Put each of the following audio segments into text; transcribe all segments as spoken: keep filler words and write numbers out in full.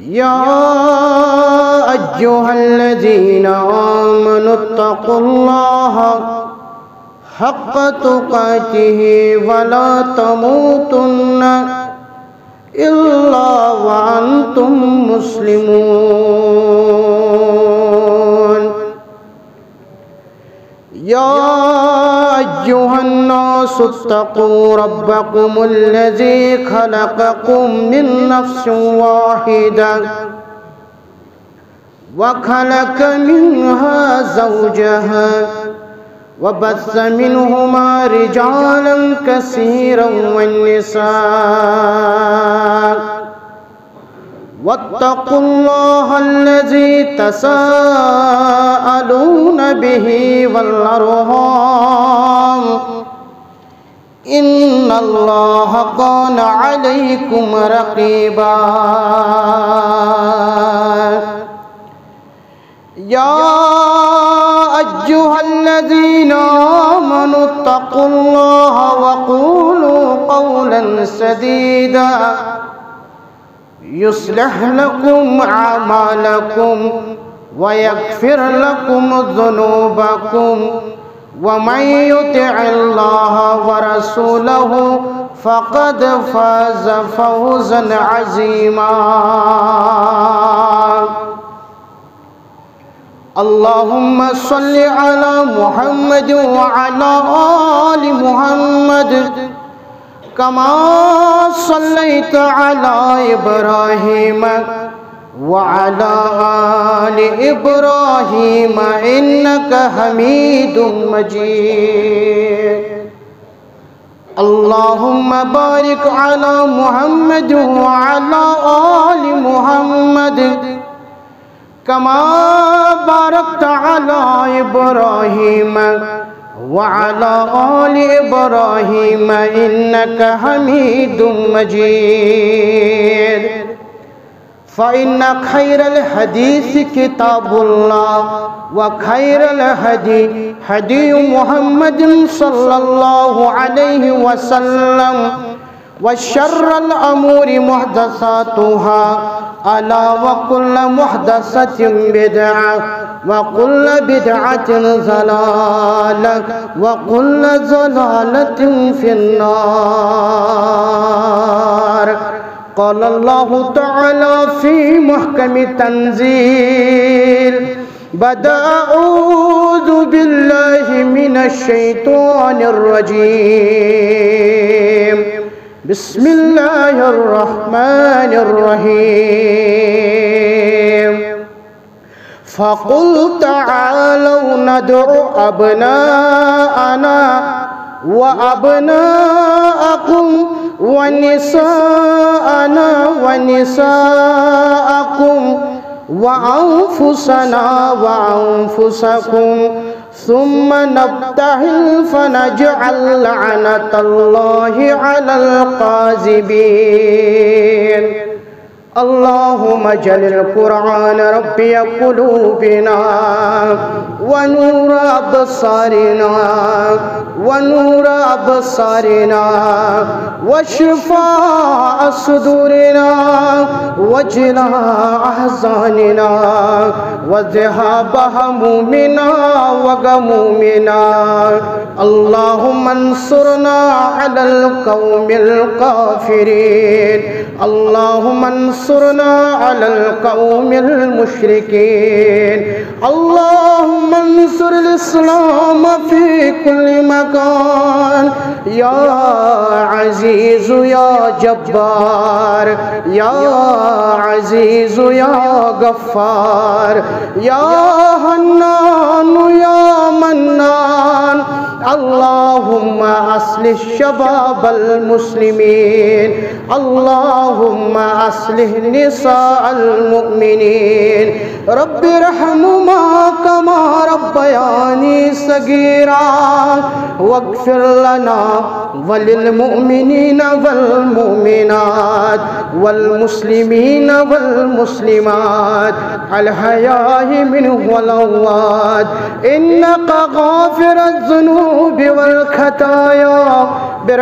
يا أيها الذين آمنوا اتقوا الله حق تقاته ولا تموتن إلا وأنتم مسلمون يا أيها الناس اتقوا ربكم الذي خلقكم من نفس واحدة وخلق منها زوجها وبث منهما رجالا كثيرا والنساء واتقوا الله الذي تساءلون به والأرحام إن الله كان عليكم رقيبا يا أيها الذين آمنوا اتقوا الله وقولوا قولا سديدا يصلح لكم أعمالكم ويغفر لكم ذنوبكم ومن يطع الله ورسوله فقد فاز فوزا عظيما اللهم صل على محمد وعلى آل محمد كما صليت على إبراهيم وعلى آل إبراهيم إنك حميد مجيد اللهم بارك على محمد وعلى آل محمد كما باركت على إبراهيم وعلى آل إبراهيم إنك حميد مجيد فإن خير الحديث كتاب الله وخير الهدي هدي محمد صلى الله عليه وسلم وشر الأمور محدثاتها ألا وكل محدثة بدعة وكل بدعة ضلالة وكل ضلالة في النار قال الله تعالى في محكم تنزيل بدأ أعوذ بالله من الشيطان الرجيم بسم الله الرحمن الرحيم فقل تعالوا ندع أبناءنا وأبناءكم ونساءنا ونساءكم وأنفسنا وأنفسكم ثم نبتهل فنجعل لعنة الله على الكاذبين اللهم اجعل القرآن ربي قلوبنا ونور أبصارنا ونور أبصارنا وشفاء صدورنا وجلاء أحزاننا وذهاب همومنا وغمومنا اللهم انصرنا على القوم الكافرين اللهم انصرنا على القوم المشركين اللهم انصر الإسلام في كل مكان يا عزيز يا جبار يا عزيز يا غفار يا حنان يا منان اللهم أصلح شباب المسلمين اللهم أصلح نساء المؤمنين رب ارحمهما كما ربياني صغيرا واغفر لنا وللمؤمنين والمؤمنات والمسلمين والمسلمات الحياء منهم والأموات إنك غافر الذنوب والخطايا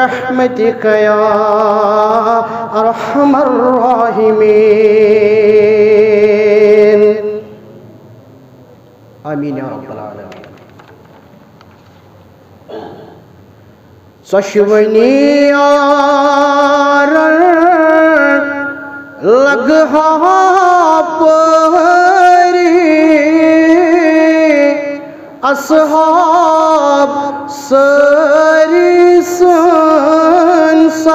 برحمتك يا أرحم الراحمين. سشونی آرن لگہا پری اصحاب سری سن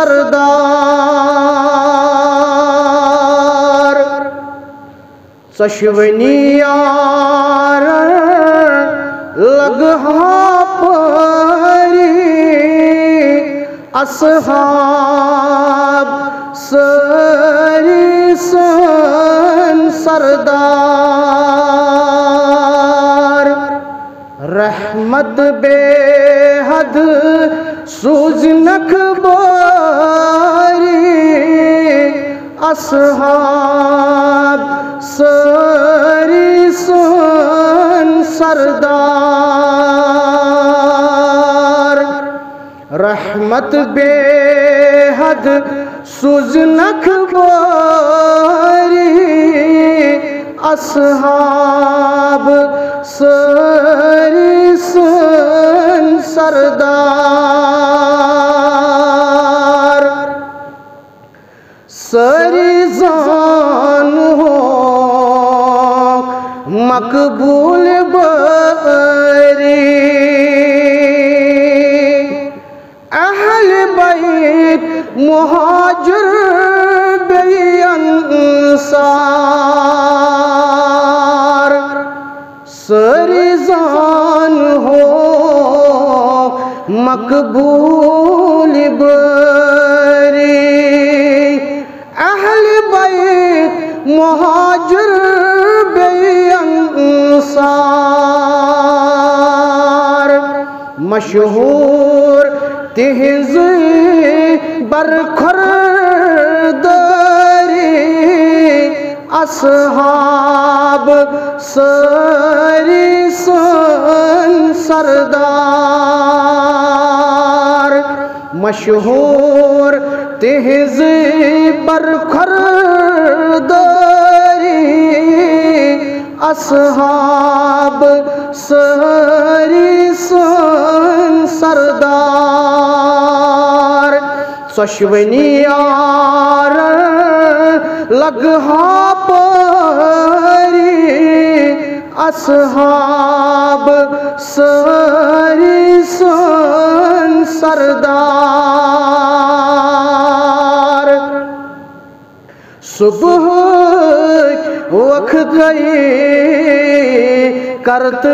سردار سشونی آرن لگہا پری اصحاب سری سن سردار رحمت بے حد سوزنک باری اصحاب سری سن سردار رحمت بے حد سوزنک باری اصحاب سری سن سردار سری زان ہو مقبول بری اہل بیت مہاجر بے انصار سری زان ہو مقبول بری اہل بیت مہاجر بے انصار مشہور تہذ برخورداری اصحاب سری سن سردار مشہور تہذ برخورداری اصحاب سری سن سردار سشونی آرن لگہا پری اصحاب سری سن سردار صبح وقت گئی کرت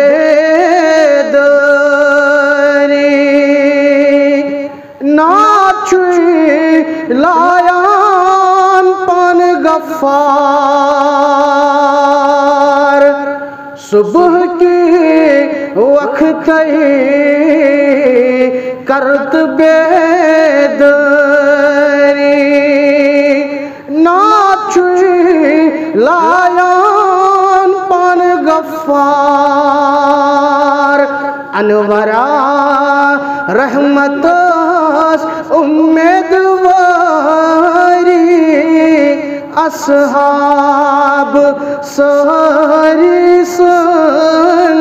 بیداری ناچوئی لایان پان غفار صبح کی وقت کرت بیداری ناچوئی لایان پان غفار انورا رحمت امیدواری اصحاب سری سن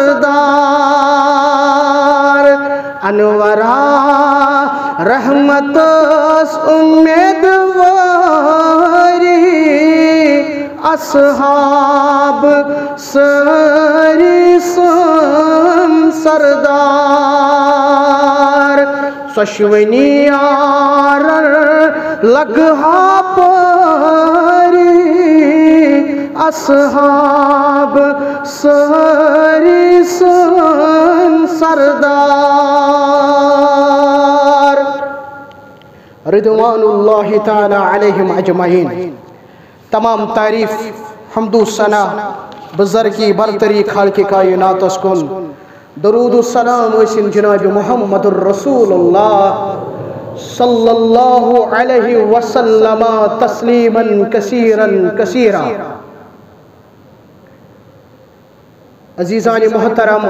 سردار انورا رحمت امیدواری اصحاب سری سن سردار سشونی آرن لگہا پری اصحاب سری سن سردار رضوان اللہ تعالی علیہم اجمعین تمام تعریف حمد و ثنا بزرگی برتری خالق کائنات اسکن درود و سلام اسن جناب محمد الرسول اللہ صلی اللہ علیہ وسلم تسلیما کثیرا کثیرا عزیزان محترم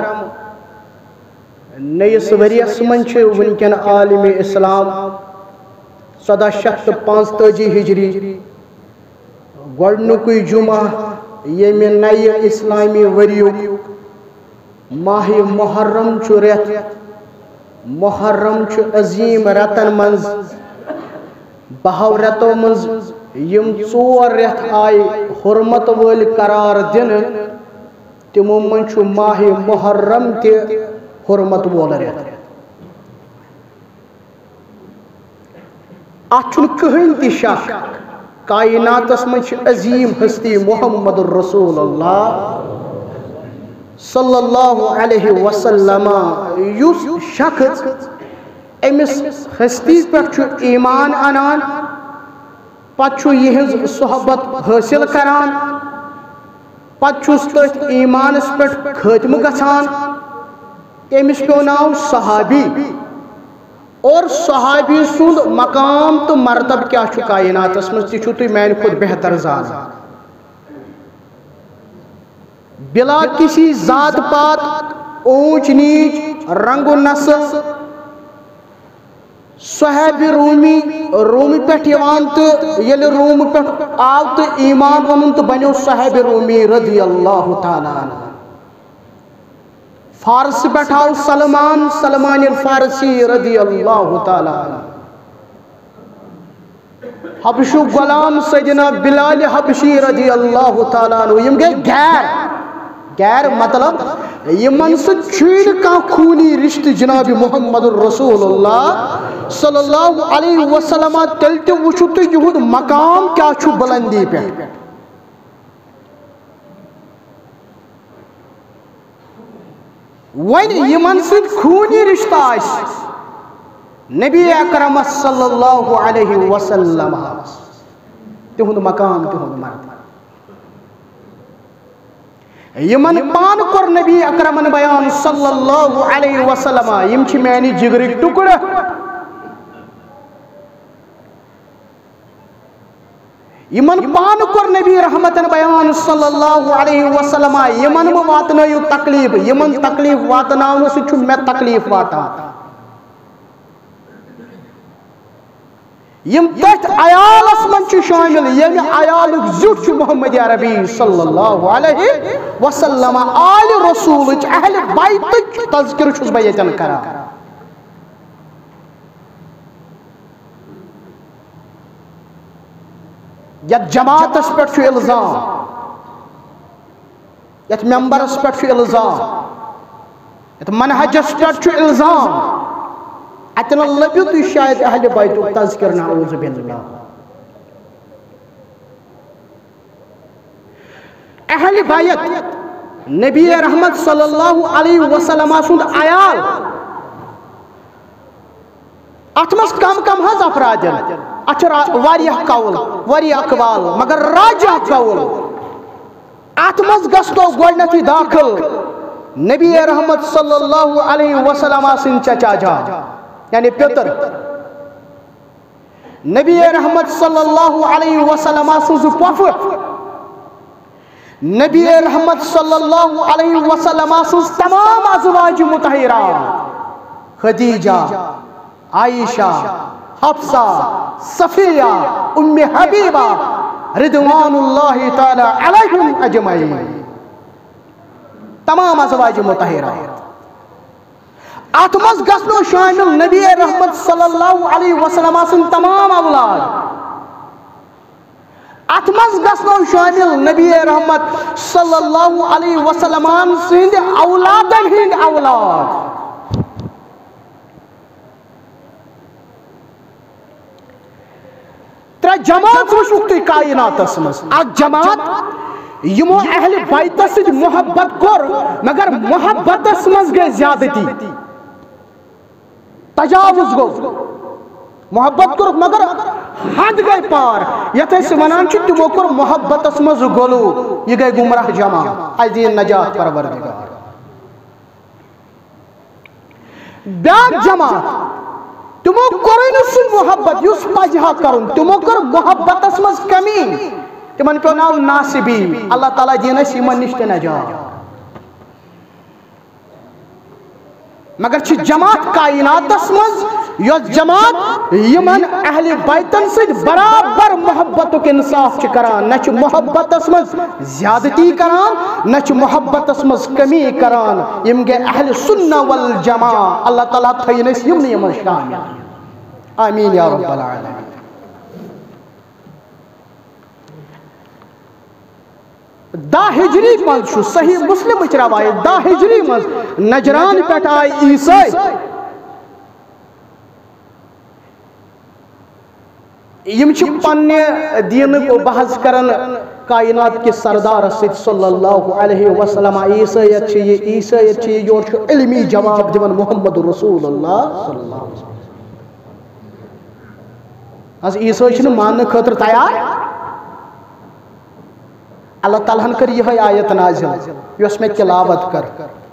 نیس وریس من چھ ونکن عالم اسلام سدہ شیت پانچ تجی ہجری گوڑنکوی جمعہ یم نئی اسلامی وریو ماہ محرم چھ ریت محرم چھ عظیم رتن منز بہو رتو منز یم ژور رٮ۪تھ آئی حرمت وٲلۍ قرار دِنہٕ تمو من چھ ماہ محرم تہِ حرمت وول رٮ۪تھ اتھ چھُنہٕ کٕہٕنۍ تہِ شک کائناتس من چھ عظیم ہستی محمد الرسول اللہ صلی اللہ علیہ وسلم یس شخص امس ہستی پہ ایمان انان پتہ یہ صحبت حاصل کران پتہ تھی ایمانس پہ خاتمہ گژھان تمس پیو ناو صحابی اور صحابی سند مقام تو مرتب کیا کائناتس مز تھی تھی میانہ کھت بہتر زان بلا کسی ذات پات اونچ نیچ رنگ و نسل صحابی رومی رومی پہ یوان تو یل روم پہ آو تو ایمان ونن تو بنو صحابی رومی رضی اللہ تعالیٰ عنہ فارس پہ آو سلمان سلمان الفارسی رضی اللہ تعالیٰ عنہ حبشو غلام سیدنا بلال حبشی رضی اللہ تعالیٰ عنہ یم گئے غیر غیر مطلب یمن سے چھین کا خونی رشت جناب محمد الرسول اللہ صلی اللہ علیہ وسلم تلتے وچھو تو یہود مقام کیا چھو بلندی پہ وین یمن سے خونی رشتہ آئیس نبی اکرم صلی اللہ علیہ وسلم تہند مقام تہند مرد یمن پان کر نبی اکرمن بیان صلی اللہ علیہ وسلم یم چھ میانی جگرک ٹکڑ یمن پان کر نبی رحمتن بیان صلی اللہ علیہ وسلم یمن واتنایو تکلیف یمن تکلیف واتناؤن سے چھ میں تکلیف واتا یم تحت عیالس من چھ شامل یم عیالک زیٹ چھ محمد عربی صلی اللہ علیہ وسلم آل رسول اہل بیت تذکر چھس بہ یتن کرا یت جماعتس پہ چھ الزام یت ممبرس پہ چھ الزام یت منہجس پہ چھ الزام اتنا لبیو تو شاید اہل بیت تذکر نعوذ باللہ اہل بیت نبی رحمت صلی اللہ علیہ وسلم سند عیال اتمس کم کم حض افرادن اچھر واریہ قول واریہ اقوال مگر راجہ قول اتمس گستو گوڑنتی داخل نبی رحمت صلی اللہ علیہ وسلم سن چچا جا یعنی پتر نبی رحمت صلی اللہ علیہ وسلم سن پوف نبی رحمت صلی اللہ علیہ وسلم سن تمام ازواج مطہرات خدیجہ عائشہ حفصہ صفیہ ام حبیبہ رضوان اللہ تعالی علیہم اجمعین تمام ازواج مطہرات اتمس گسنو شامل نبی رحمت صلی اللہ علیہ وسلم سن تمام اولاد اتمس گسنو شامل نبی رحمت صلی اللہ علیہ وسلم سند اولادن ہند اولاد ترے جماعت وشکتی کائنات اسمس اک جماعت یمو اہل بیت سج محبت کر مگر محبت اسمس گئے زیادتی تجاوز گو محبت کر مگر حد گئے پار یتھے سے ونان چھ تمو کر محبت اسمس گولو یہ گئے گمراہ جماعت عزیز نجات پروردگار بیاک جماعت تمو کرن سن محبت یس پجہا کرن تمو کر محبت اسمس کمی تمن پیو ناو ناصبی اللہ تعالیٰ دین اس ایمن نشت نجات مگر چھ جماعت کائنات اسمز یوز جماعت یمن اہل بیتن سے برابر محبت کے انصاف چھ کران نہ چھ محبت اسمز زیادتی کران نہ چھ محبت اسمز کمی کران یم گے اہل سنہ والجماع اللہ تعالیٰ تھینس یم یمن شامل آمین یا رب العالمین دا ہجری مز چھو صحیح مسلم چھ روایت دا ہجری مز نجران پہ آئی عیسائی یم چھ پنہ دین کو بحث کرن کائنات کے سردار صلی اللہ علیہ وسلم عیسائیت چھ یہ عیسائیت چھ یہ علمی جواب دیون محمد رسول اللہ صلی اللہ علیہ وسلم از عیسائی چھن ماننے خاطر تیار اللہ تعالیٰ کر یہ آیت نازل یس میں تلاوت کر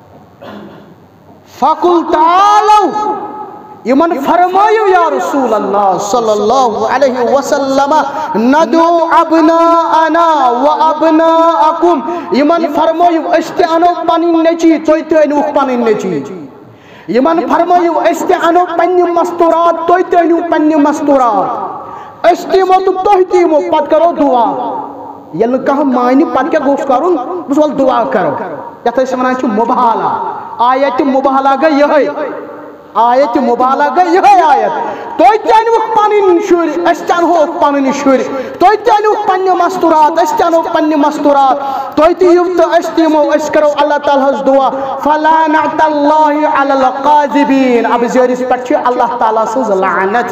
فَقُلْ تَعَالَوْا یمن فرمائیو یا رسول اللہ صلی اللہ علیہ وسلم ندو ابناءنا و ابناءکم یمن فرمائیو اشتی انو پنی نچی توی تینو پنی نچی یمن فرمائیو اشتی انو پنی مستورات توی تینو پنی مستورات اشتی مو تو توی تیمو پت کرو دعا یل کہا معنی پت کیا گوش کروں بس وال دعا کرو یا تو اس منان چھو مبحالا آیت مبحالا گئی یہ آیت مبالغہ یہ آیت توی تینوک پانین شوری اشتانوک پانین شوری توی تینوک پانی مستورات اشتانوک پانی مستورات توی تیوت اشتیمو اشکرو اللہ تعالیٰ دعا فَلَانَعْتَ اللَّهِ عَلَى الْقَاذِبِينَ اب زیادیس پڑھے اللہ تعالیٰ سے لعنت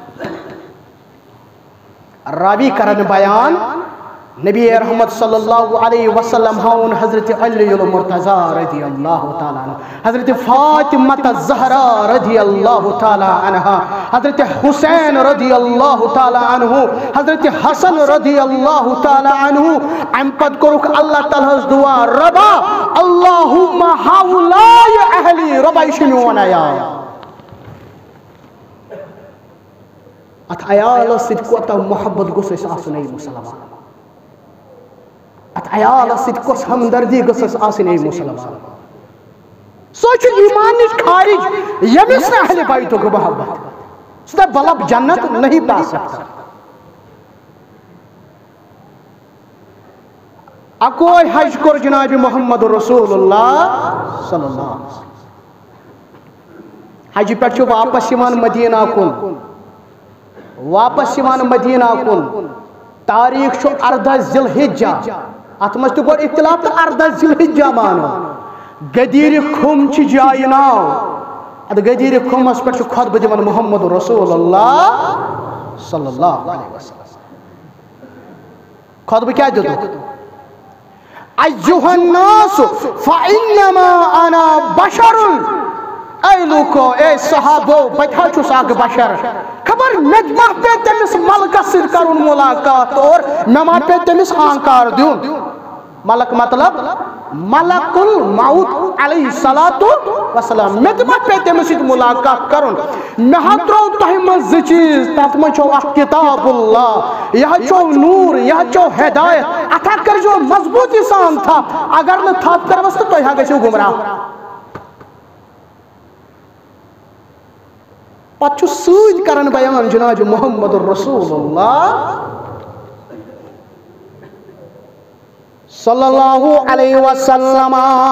راوی کرن بیان نبی رحمت صلی اللہ علیہ وسلم ہون حضرت علی المرتضی رضی اللہ تعالیٰ عنہ حضرت فاطمہ الزہرا رضی اللہ تعالیٰ عنہ حضرت حسین رضی اللہ تعالیٰ عنہ حضرت حسن رضی اللہ تعالیٰ عنہ ام پد کرک اللہ تعالیٰ دعا ربا اللہم حولائی اہلی ربا اشنون آیا ات عیال صدقوتا محبت گسس آسنی مسلمان ات عیال صدقوس ہمدردی گسس آسنی مسلمان سوچ ایمان نش خارج یمس نہ اہل بیتو کو محبت ستا بلب جنت نہیں پا سکتا اکوئی حج کر جناب محمد رسول اللہ صلی اللہ علیہ وسلم حج پر چھو واپس یمان مدینہ کن واپس یمان مدینہ کن تاریخ چھو اردہ ذی الحجہ اتمس تو گوڑ اختلاف تو اردہ ذی الحجہ مانو گدیر خم چھ جائی ناو اد گدیر خم اس پر چھو خود بدیون محمد رسول اللہ صلی اللہ علیہ وسلم خود بکیا جو دو ایوہ الناس فإنما انا بشر اے لوکو اے صحابو بیٹھا چھو ساک بشر خبر مجمع پہ تمس ملکہ سر کرن ملاقات اور مما پہ تمس آنکار دیون ملک مطلب ملک الموت علیہ السلام مجمع پہ تمس ملاقات کرن محترو تہمت زچیز تاتم چھو کتاب اللہ یہ چھو نور یہ چھو ہدایت اتھا کر جو مضبوطی سان تھا اگر نہ تھا کر وست تو یہاں گئے گمراہ پچھو سوید کرن بیان جناب محمد رسول اللہ صلی اللہ علیہ وسلم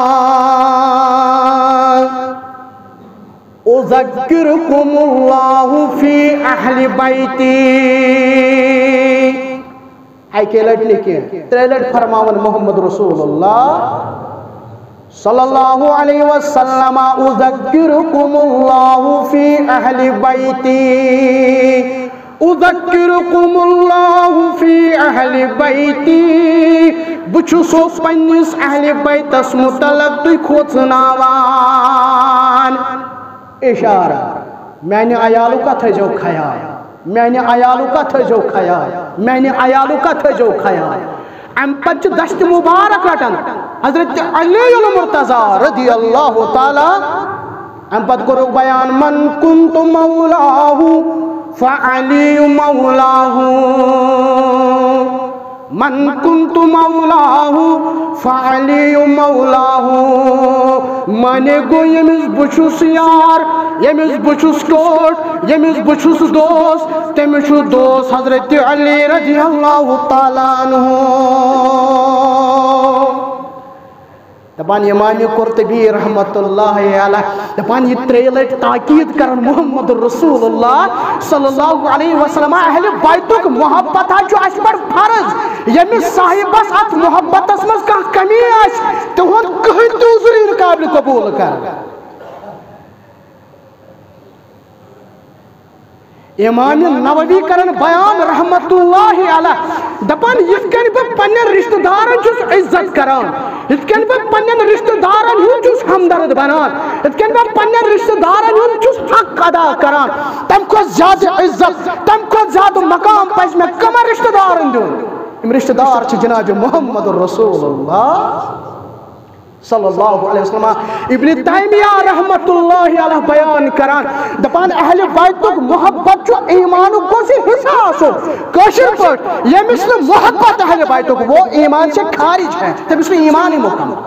اذکرکم اللہ فی اہل بیتی ہے کہ لٹ لکھیں تریلٹ فرماون محمد رسول اللہ صلی اللہ علیہ وسلم اذکرکم اللہ فی اہل بیتی اذکرکم اللہ فی اہل بیتی بچو سو پنیس اہل بیتس متعلق توی کھوچناوان اشارہ میں نے عیالو کا تھا جو خیال میں نے عیالو کا تھا جو خیال میں نے عیالو کا تھا جو خیال ام پچ دشت مبارک رٹن حضرت علی المرتضی رضی اللہ تعالی ام پت کرو بیان من کنت مولاہ فعلی مولاہ من كنت مولاه فعلي مولاه مانے گو یمس بچوس یار یمس بچوس ٹوٹ یمس بچوس دوست تمس دوست حضرت علی رضی اللہ تعالیٰ عنہ دپان امام قرطبی رحمت اللہ علیہ دپان یہ ترے لٹ تاکید کرن محمد رسول اللہ صلی اللہ علیہ وسلم اہل بیتک محبت جو اس پر فرض یمس صاحبس ات محبت اس مز کانٛہہ کمی آس تہند کہن تہ عذری قابل قبول کر امام نووی کرن بیان رحمت اللہ علیہ دپان یت کن بہ پنن رشتہ دارن چھس عزت کران یت کن بہ پنن رشتہ دارن ہن چھس ہمدرد بنان یت کن بہ پنن رشتہ دارن ہن چھس حق ادا کران تم کو زیادہ عزت تم کو زیادہ مقام پز میں کم رشتہ دارن دیون ام رشتہ دار چھ جناب محمد رسول اللہ صلی اللہ علیہ وسلم ابن تیمیہ رحمت اللہ علیہ بیان کران دپان اہل بیتک محبت جو ایمان کو سے حساس ہو کشر پر یہ مثل محبت اہل بیتک وہ ایمان سے خارج ہے تب اس میں ایمان ہی مکمل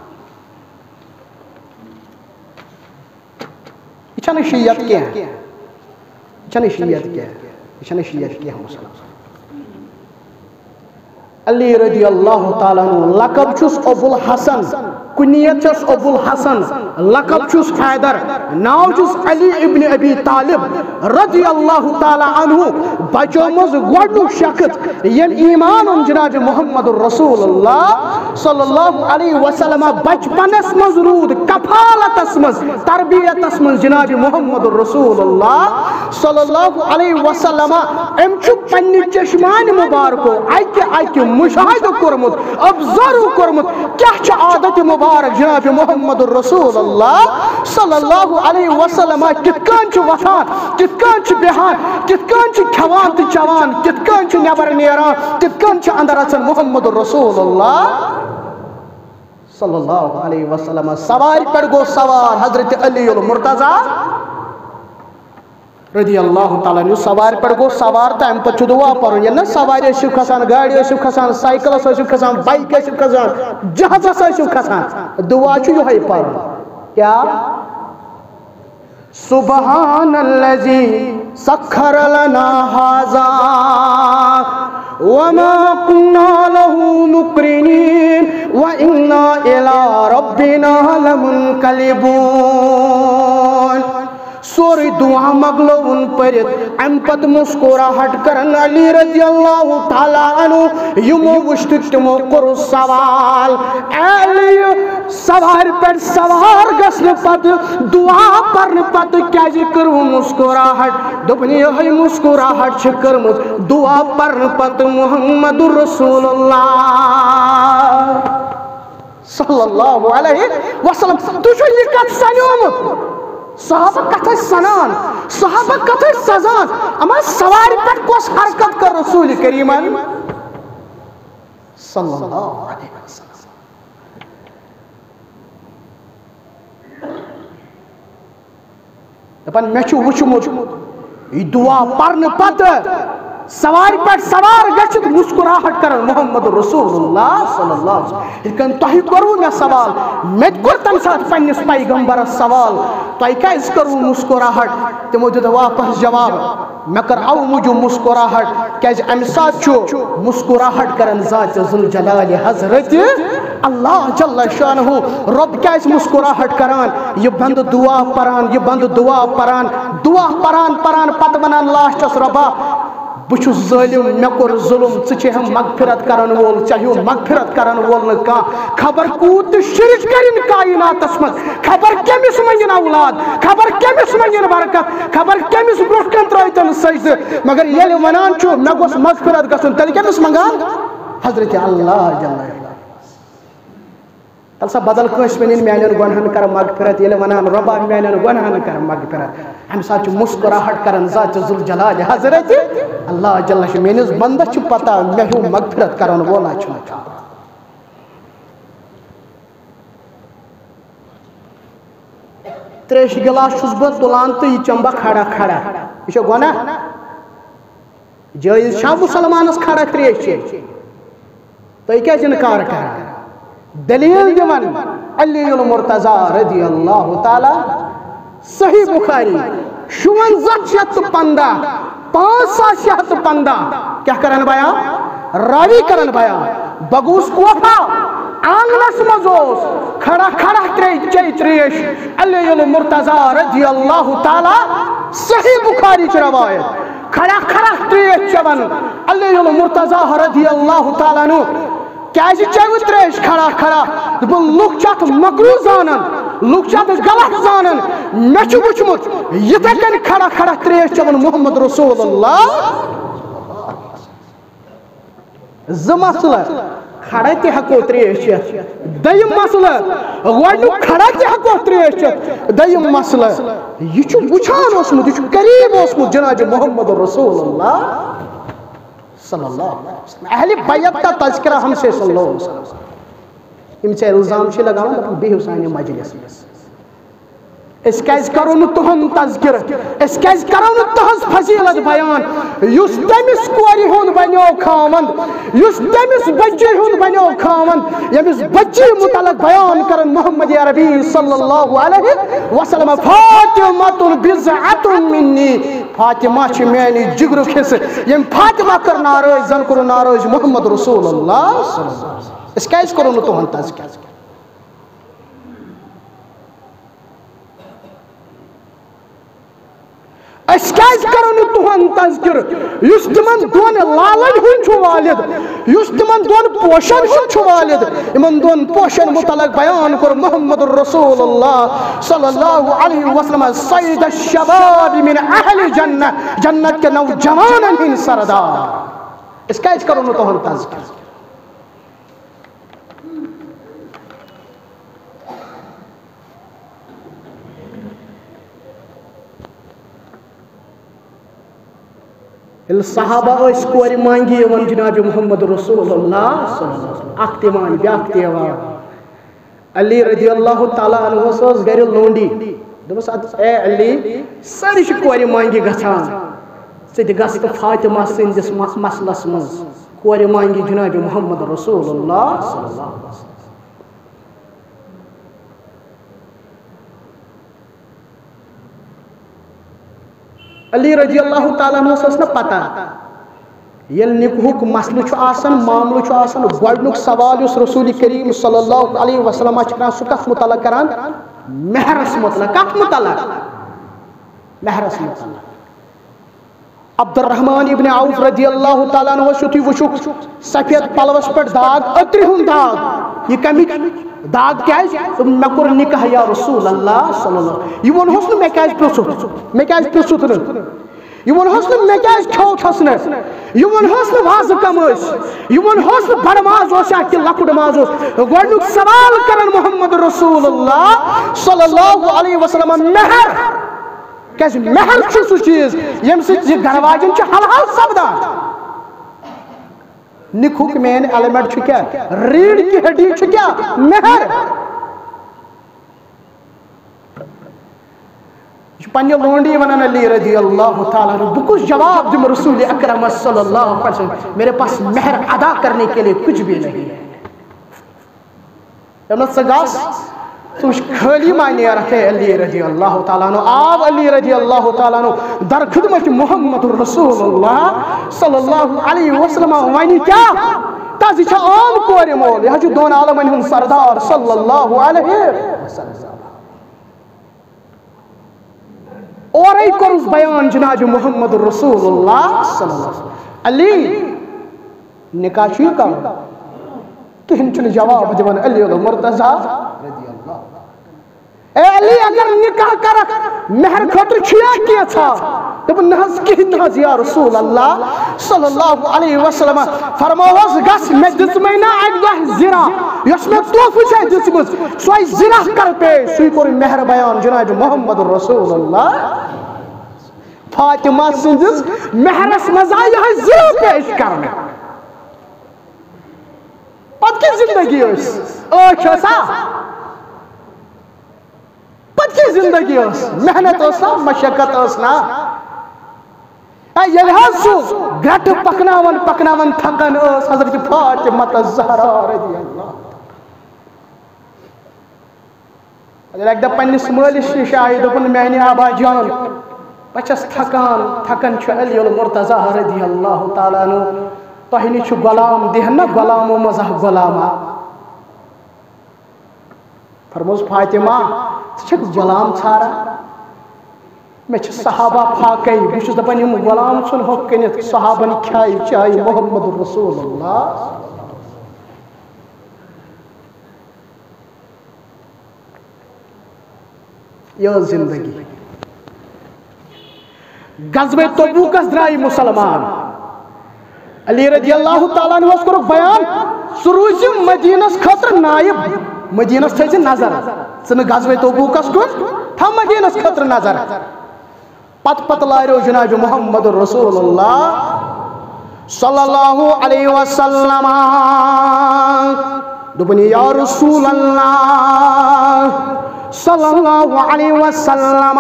یہ چھنے شیعت کیا ہے یہ چھنے شیعت کیا ہے یہ چھنے شیعت کیا ہے مسلم علی رضی اللہ تعالیٰ عنہ لقب چھس ابو الحسن کنیت چھس ابو الحسن لقب چھس حیدر ناو چھس علی ابن ابی طالب رضی اللہ تعالیٰ عنہ بچو مز گوڑنو شخص یم ایمان ام جناب محمد رسول اللہ صلی اللہ علیہ وسلم بچپن اسمز رود کفالت اسمز تربیت اسمز جناب محمد رسول اللہ صلی اللہ علیہ وسلم ام چھو پنی چشمان مبارکو آئیکے آئیکے مشاہدہ کرمت ابزارو کرمت کیا چا عادت مبارک جناب محمد رسول اللہ صلی اللہ علیہ وسلم کتکان چھ وفان کتکان چھ بہان کتکان چھ کھوان تی چوان کتکان چھ نیبر نیران کتکان چھ اندر اچھن محمد رسول اللہ صلی اللہ علیہ وسلم سوار پر گو سوار حضرت علی المرتضی رضی اللہ تعالیٰ عنہ سوار پر گو سوار تا ام پچھو دعا پرن یہ نا سواری اشو کھسان گاڑی اشو کھسان سائیکل اشو کھسان بائک اشو کھسان جہاز اشو کھسان دعا چھو یہ پرن کیا سبحان اللذی سکھر لنا حازا وما كنا له مقرنين وإنا إلى ربنا لمنقلبون سوری دعا مغلون پرت ام پت مسکراہٹ کرن علی رضی اللہ تعالیٰ عنہ یمو وشت تمو کرو سوال علی سوار پر سوار گسن پت دعا پرن پت کیا جی کرو مسکراہٹ دبنی ہے مسکراہٹ چھکرمت دعا پرن پت محمد رسول اللہ صلی اللہ علیہ وسلم تجھو یہ کت سنیومت صحابہ کتھے سنان صحابہ کتھے سزان اما سواری پر کوس حرکت کر رسول کریمان صلی اللہ علیہ وسلم دپان میں چھو وچھمت یہ دعا پرن پت سواری پر سوار گچت مسکراہٹ کرن محمد رسول اللہ صلی اللہ علیہ وسلم لیکن توہی کرو میں سوال میں کر تم ساتھ پنیس پیغمبر سوال توہی کا اس کرو مسکراہٹ تمو دے واپس جواب میں کر او مجھو مسکراہٹ کیج امسات چھو مسکراہٹ کرن ذات ذوالجلال حضرت اللہ جل شانہ رب کیج مسکراہٹ کران یہ بند دعا پران یہ بند دعا پران دعا پران پران پت ونان لاسٹس ربا بچو ظالم میں کر ظلم ژے ہم مغفرت کرن وول چاہیو مغفرت کرن وول نہ خبر کوت شرک کرن کائنات اسمت خبر کمس منگن اولاد خبر کمس منگن برکت خبر کمس برو کن ترایتن سجدہ مگر یل ونان چھو مے گوس مغفرت گژھن تیل کمس منگان حضرت اللہ جل تل سا بدل کس ون میان گنہن کر مغفرت یل ونان ربا میان گنہن کر مغفرت ہم سات مسکراہٹ کرن ذات ذوالجلال حضرت اللہ جل شان میانس بندس چھ پتہ مے ہو مغفرت کرن وولا چھ تریش گلاس چھس بہ تلان تو یہ چمبا کھڑا کھڑا یہ گناہ جائز چھا مسلمانس کھڑا تریش تو کیا انکار کر دلیل دیون علی المرتضی رضی اللہ تعالی صحیح بخاری شونزہ شیت پندہ پانچ سات شیت پندہ کیا کرن بیان راوی کرن بیان بگوس کوفا آنگنس مزوس کھڑا کھڑا تری چی تریش علی المرتضی رضی اللہ تعالی صحیح بخاری چ روایت کھڑا کھڑا تریش چون علی المرتضی رضی اللہ تعالی نو کیازِ چیو تریش کھڑا کھڑا دپن لوک چھ اتھ مکروہ زانن لوک چھ اتھ غلط زانن مے چھ وچھمت یتھے کن کھڑا کھڑا تریش چون محمد رسول اللہ ز مسئلہ کھڑا تہ ہکو تریش چیتھ دیم مسئلہ گۄڈنیُک کھڑا تہ ہکو تریش چیتھ دیم مسئلہ یہ چھ وچھان اوسمت یہ چھ قریب اوسمت جناب محمد رسول اللہ صلی اللہ علیہ وسلم اہل بیت کا تذکرہ ہم سے صلی اللہ علیہ وسلم ام سے الزام چھ لگاون بہو سانہِ مجلس مس اس کیز کرو نہ تہن تذکر اس کیز کرو نہ تہنز فضیلت بیان یس تمس کوری ہون بنیو خاوند یس تمس بچی ہون بنیو خاوند یمس بچی متعلق بیان کرن محمد عربی صلی اللہ علیہ وسلم فاطمہ بضعۃ منی فاطمہ چھ میانی جگرک حصہ یم فاطمہ کر ناراض زن کر ناراض محمد رسول اللہ صلی اللہ علیہ وسلم اس کیز کرو نہ تہن تذکر اس کیز کرو نہ تہن تذکر یس تمن دون لالن ہن چھ والد یس تمن دون پوشن ہن چھ والد امن دون پوشن متعلق بیان کر محمد الرسول اللہ صلی اللہ علیہ وسلم سید الشباب من اہل جنہ جنت کے نوجوانن ہن سردار اس کیز کرو نہ تہن تذکر صحابہ اس کوری مانگی ون جناب محمد رسول اللہ صلی اللہ علیہ وسلم اخ تیمان بیاکھ تیوان علی رضی اللہ تعالیٰ عنہ سوز گھر لونڈی دمس اے علی ساری چھ کوری مانگی گژھان ژٕ تہِ گژھ تہٕ فاطمہ سٕنٛدِس مسلس منٛز کوری مانگی جناب محمد رسول اللہ صلی اللہ علیہ وسلم علی رضی اللہ تعالیٰ عنہ اس نہ پتہ یل نکہک مسئلہ چھ آسان معاملہ چھ آسان گۄڈنیُک سوال یس رسول کریم صلی اللہ علیہ وسلم چھ سہ کتھ متعلق کران مہرس متعلق کتھ متعلق مہرس متعلق عبد الرحمن ابن عوف رضی اللہ تعالیٰ عنہ تھی وچھک سفید پلوس پہ داغ اتری ہند داغ یہ کمی داغ کیاز مے کور نکاح یا رسول اللہ صلی اللہ علیہ وسلم یہ ونہوس نہ مے کیاز پرژھت مے کیاز پرژھت نہ یہ ونہوس نہ مے کیاز کھیو چھس نہ یہ ونہوس نہ واز کم اس یہ ونہوس نہ بڑ ماز اوس یا کہ لکڑ ماز اوس گۄڈنیُک سوال کرن محمد رسول اللہ صلی اللہ علیہ وسلم مہر کیاز مہر چھ سہ چیز یم سۭتۍ یہ گھر واجن چھ حلال سپدان نکہک مین ایلیمنٹ چھ کیا ریڑھ کی ہڈی چھ کیا مہر پنہ لونڈی ونان علی رضی اللہ تعالیٰ عنہ بہ کس جواب دم رسول اکرم صلی اللہ علیہ وسلم میرے پاس مہر ادا کرنے کے لیے کچھ بھی نہیں ہے سگاس سوچ خالی معنی رکھے علی رضی اللہ تعالیٰ عنہ آب علی رضی اللہ تعالیٰ عنہ در خدمت محمد رسول اللہ صلی اللہ علیہ وسلم وانی کیا تازی چھا عام کوری مول یہ جو دون عالمین ہم سردار صلی اللہ علیہ وسلم اور ایک کرس بیان جناب محمد رسول اللہ صلی اللہ علیہ وسلم علی نکاح چھ کرو کہن چھ جواب دیوان علی المرتضی رضی اللہ اے علی اگر نکاح کرک مہر خاطر چھیا کیا تھا دپن نہز کہن نہز یا رسول اللہ صلی اللہ علیہ وسلم فرماوس گس میں دسمے نا اک دہ زنا یس میں توفہ چھ دسمز سوئی زنا کر پے سوئی کور مہر بیان جناب محمد رسول اللہ فاطمہ سندس مہرس مزا یہ زنا پیش کرنا پت کی زندگی اس اوچ سا پت کی زندگی اس محنت اس مشقت اس نا سو گٹ پکناون پکناون تھکن اس حضرت فاطمہ الزہرا رضی اللہ ایک دہ پنس مالس نش آئی دپن میانہ آبا جان بچس تھکان تھکن علی المرتضی رضی اللہ تعالیٰ عنہ تہ نش غلام دہن نا غلامو مز غلامہ فرموس فاطمہ ژٕ غلام ژھارا میں صحابہ پھاکے بہت دپان یم غلام ژھن ہو کنت صحابن کھائی چائی محمد رسول اللہ یہ زندگی غزوہ تبوکس درائی مسلمان علی رضی اللہ تعالیٰ عنہ اس کو بیان سروز مدینس خطر نائب مدینس تھے نظر ثم غزوہ تبوکس کن تھا مدینس خطر نظر پت پت لائرو جناب محمد رسول اللہ صلی اللہ علیہ وسلم دبنی یا رسول اللہ صلی اللہ علیہ وسلم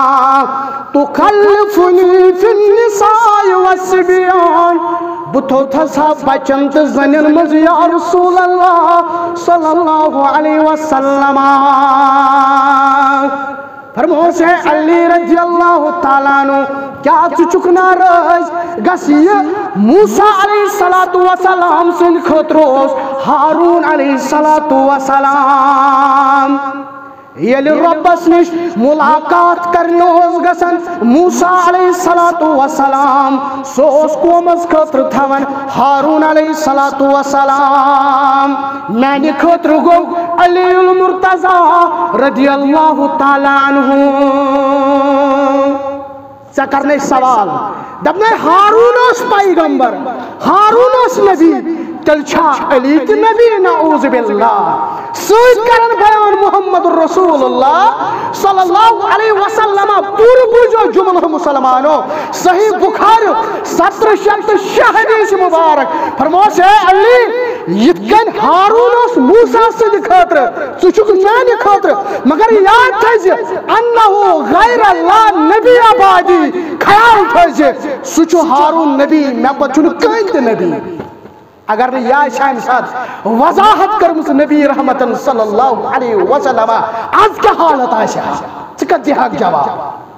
تخلفنی فی النساء والصبیان بتو تھسا بچن تو زنن مز یا رسول اللہ صلی اللہ علیہ وسلم فرموس ہے علی رضی اللہ تعالیٰ عنہ کیا چچک ناراض گسی موسیٰ علیہ السلام سن خطروس ہارون علیہ السلام یل ربس نش ملاقات کرنے ہوس گسن موسیٰ علیہ السلام سوس قومس خطر تھون ہارون علیہ السلام میں خطر گو علی المرتضی رضی اللہ تعالیٰ عنہ سے کرنے سوال دبنے ہارون اس پیغمبر ہارون اس نبی تلچھا علی کی نبی نعوذ باللہ سوچ کرن بیان محمد رسول اللہ صلی اللہ علیہ وسلم پور بوجھو جملہ مسلمانوں صحیح بخار ستر شرط شہدیث مبارک فرموس ہے علی یتکن ہارون اس موسیٰ سے دکھاتر سوچک میں دکھاتر مگر یاد تھے انہو غیر اللہ نبی آبادی خیال تھے سوچو ہارون نبی میں پچھن کائنت نبی اگر نے یا شاہم ساتھ وضاحت کرمس نبی رحمت صلی اللہ علیہ وسلم آج کیا حالت آشا چکت دی حق جواب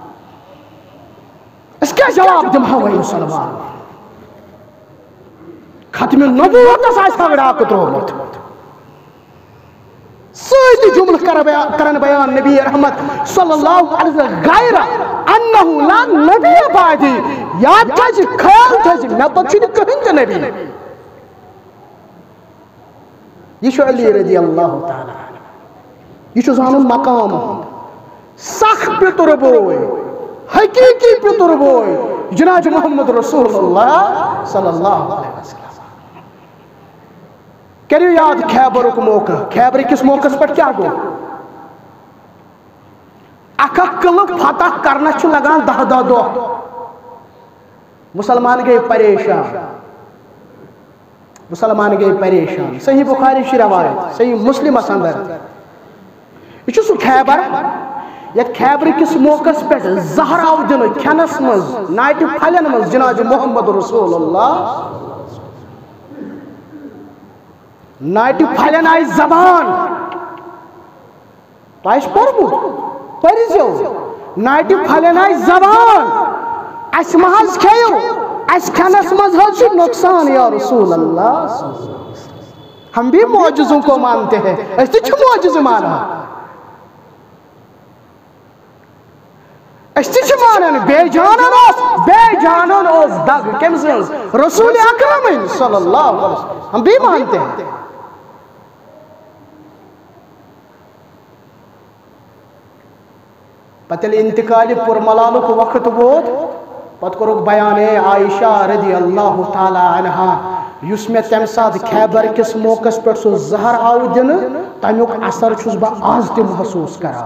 اس کیا جواب دمہا وی مسلمان ختم نبوت اس پگڑا کترو مت سیدی جملہ کرن بیان نبی رحمت صلی اللہ علیہ وسلم غیر انہو لا نبی آبادی یاد تھا جی خیال تھا جی میں پچھنی کہیں تے نبی یہ علی رضی اللہ تعالیٰ یہ زانن مقام سخ پتر بوئے حقیقی پتر بوئے جناب محمد رسول اللہ صلی اللہ علیہ وسلم کریو یاد خیبر کو موقع خیبر کس موقع پر کیا گو اکا کلک فتح کرنا چھو لگان دہ دہ دو مسلمان گئے پریشان مسلمان گئے پریشان صحیح بخاری شی روایت صحیح مسلم اسندر یہ چھو سو خیبر یا خیبر کس موقع پر زہر آو دن کھنس مز نائٹ پھلن مز جناب محمد رسول اللہ نائٹ پھلن آئی زبان پائش پرمو پریزیو نائٹ پھلن آئی زبان اس محض کھیو اس کھنس مذہب سے نقصان یا رسول اللہ ہم بھی معجزوں کو مانتے ہیں اس تے چھو معجز مانا اس تے چھو مانا بے جانن اس بے جانن اس دگ کمزنز رسول اکرم صلی اللہ علیہ وسلم ہم بھی مانتے ہیں پتل انتقال پر ملالو کو وقت بود پت کرو بیان عائشہ رضی اللہ تعالی عنہ یس میں تم ساتھ خیبر کس موقع پر سو زہر آو دن تمیک اثر چھس با آز تی محسوس کرا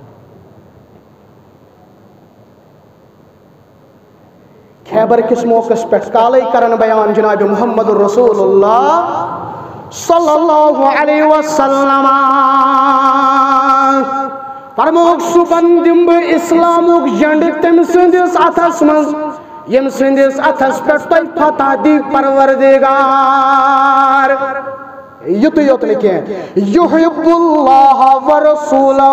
خیبر کس موقع پر کالی کرن بیان جناب محمد رسول اللہ صلی اللہ علیہ وسلم فرموک صبح دم اسلامک جنڈ تم سندس اتھس من یم سندس اتھس پہ تھی فتح دی پروردگار یوت یوت لکھیں یحب اللہ ورسولہ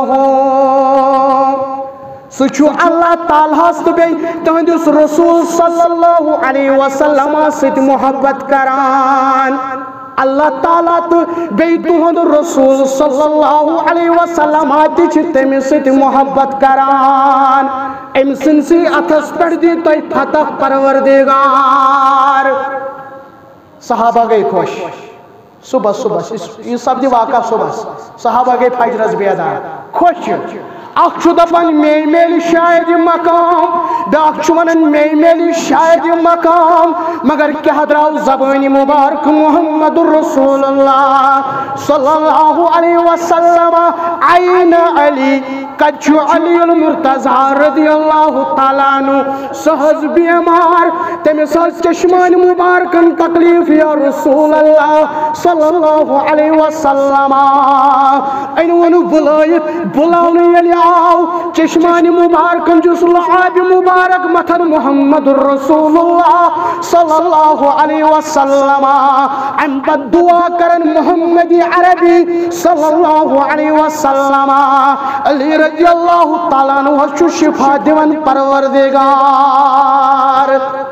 سچو اللہ تعالیٰ تو بے تہندس رسول صلی اللہ علیہ وسلم ست محبت کران اللہ تعالیٰ تو بے تہند رسول صلی اللہ علیہ وسلم تچ تمس ست محبت کران ام سنسی اتھس پہ دی تو فتح پروردگار صحابہ گئی خوش صبح صبح یہ سب دی واقع صبح صحابہ گئی فجرس بیدار خوش اخ چھو دپان میں میلی شاید مقام بیاکھ چھو ونان میں میلی شاید مقام مگر کیا دراو زبانی مبارک محمد رسول اللہ صلی اللہ علیہ وسلم عین علی کچھو علی المرتضی رضی اللہ تعالیٰ عنہ سہز بیمار تمہیں سہز چشمان مبارکن تکلیف یا رسول اللہ صلی اللہ علیہ وسلم اینوانو بلائیت بلاؤنی علی آو چشمان مبارکن جس لعاب مبارک متن محمد رسول اللہ صلی اللہ علیہ وسلم ام بد دعا کرن محمد عربی صلی اللہ علیہ وسلم علی رضی اللہ تعالیٰ عنہ شو شفا دیون پروردگار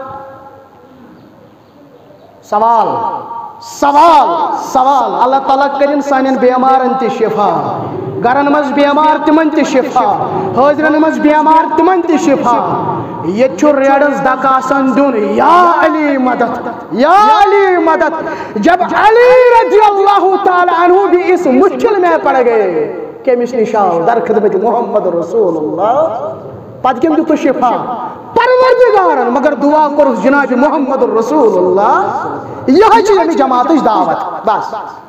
سوال سوال سوال اللہ تعالیٰ کرن سانین بیمارن تی شفا گرن مز بیمار تمن تی شفا حاضرن مز بیمار تمن تی شفا یہ چھو ریڈز دکاسن دون یا علی مدد یا علی مدد جب علی رضی اللہ تعالیٰ عنہ بھی اس مشکل میں پڑ گئے کہ مش نشاو در خدمت محمد رسول اللہ پت کم دیتو شفا پروردگارن مگر دعا کرو جناب محمد رسول اللہ یہ چیز ہمیں جماعتش دعوت بس